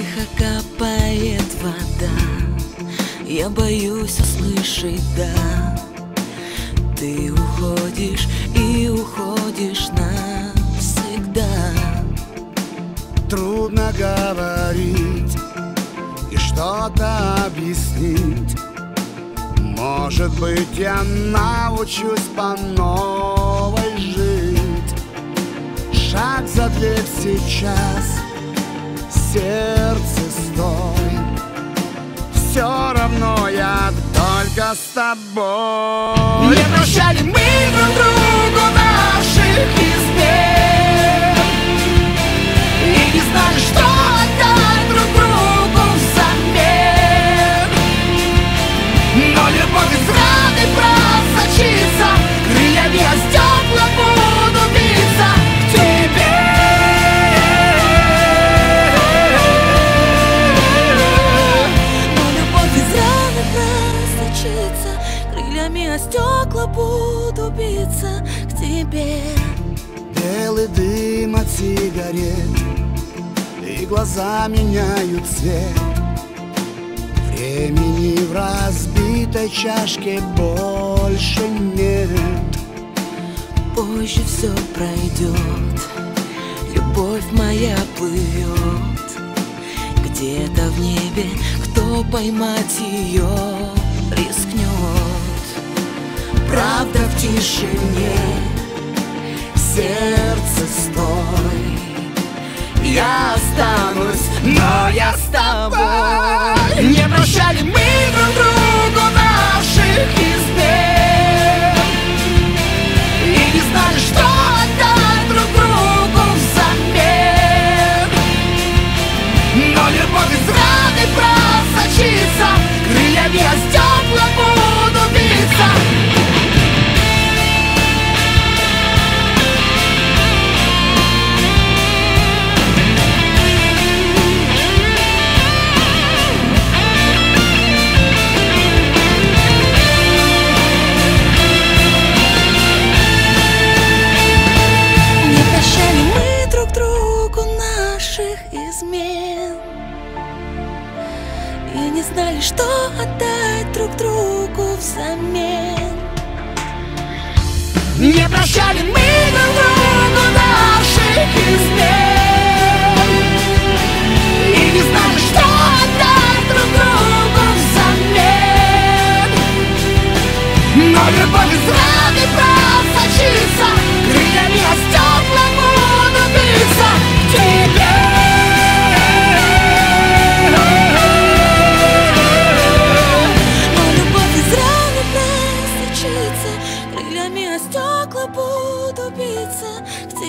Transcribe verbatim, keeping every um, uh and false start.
Тихо капает вода, я боюсь услышать «да». Ты уходишь и уходишь навсегда. Трудно говорить и что-то объяснить. Может быть, я научусь по новой жить. Шаг за дверь сейчас, сердце стой. Все равно я только с тобой. Не прощали мы друг другу наших измен и не знали, что отдать друг другу взамен. Но любовь из раны просочится, крыльями о стекла буду биться к тебе. Крыльями о стекла буду биться к тебе. Белый дым от сигарет, и глаза меняют цвет. Времени в разбитой чашке больше нет. Позже все пройдет, любовь моя плывет. Где-то в небе кто поймать ее рискнет. Правда в тишине, сердце стой. Я останусь, но я с тобой. Не прощали мы друг другу наших измен и не знали, что отдать друг другу взамен. Но любовь из раны просочится, крыльями о стекла буду биться. Измен и не знали, что отдать друг другу взамен. Не прощали мы друг другу наших измен и не знали, что отдать друг другу взамен. Но любовь из раны просочится, крыльями о стекла буду биться к тебе. Крыльями о стекла буду биться к тебе.